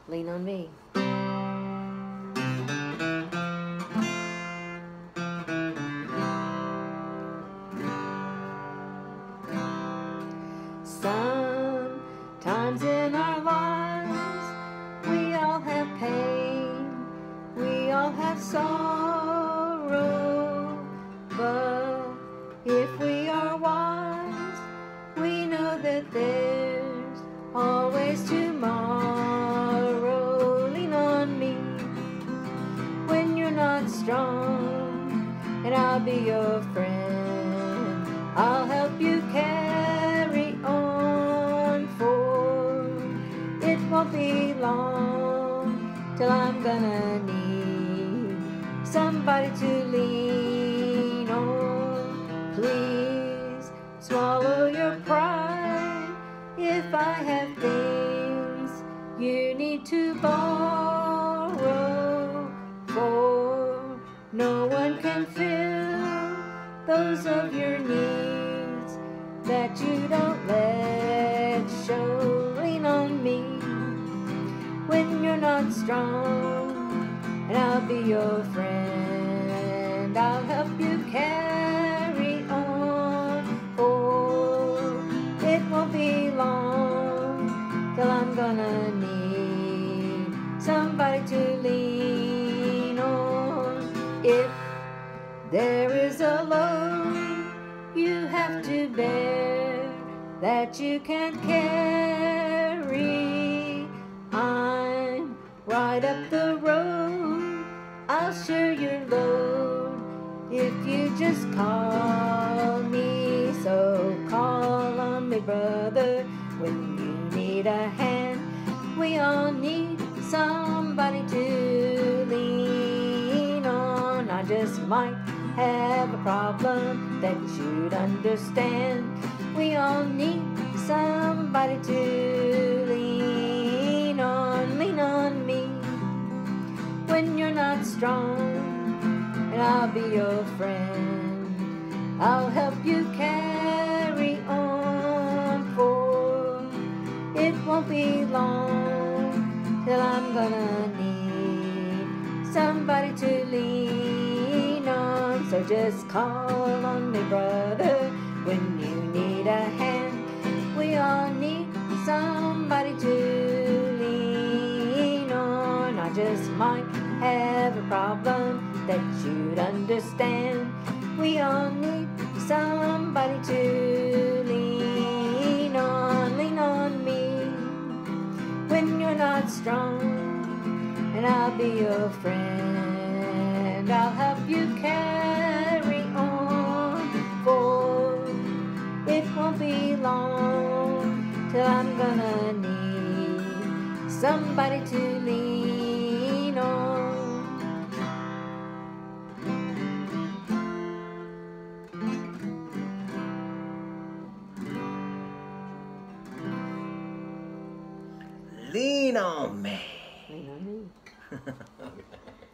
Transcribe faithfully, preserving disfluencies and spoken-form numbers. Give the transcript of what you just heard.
Lean on me. Sometimes in our lives we all have pain, we all have sorrow, but if we are wise, we know that there's always tomorrow. Lean on me when you're not strong, and I'll be your friend. I'll help you carry on, for it won't be long till I'm gonna need somebody to lean on. Please swallow your pride if I have things you need to borrow, for no one can fill those of your needs that you don't let show. Lean on me when you're not strong, and I'll be your friend. I'll help you carry on, for it won't be long till I'm gonna need somebody to lean on. If there is a load you have to bear that you can't carry, I'm right up the road. I'll share your load if you just call me. So call on me, brother, when you need a hand. We all need somebody to lean on. I just might have a problem that you'd understand. We all need somebody to lean on. Lean on me when you're not strong, and I'll be your friend. I'll help you carry on, for it won't be long till I'm gonna need somebody to lean on. So just call on me, brother, when you need a hand. We all need somebody to lean on. I just might have a problem that you'd understand. We all need somebody to lean on. Lean on me when you're not strong, and I'll be your friend. I'll help you carry on, for it won't be long till I'm gonna need somebody to lean on. Lean on me. Lean on me.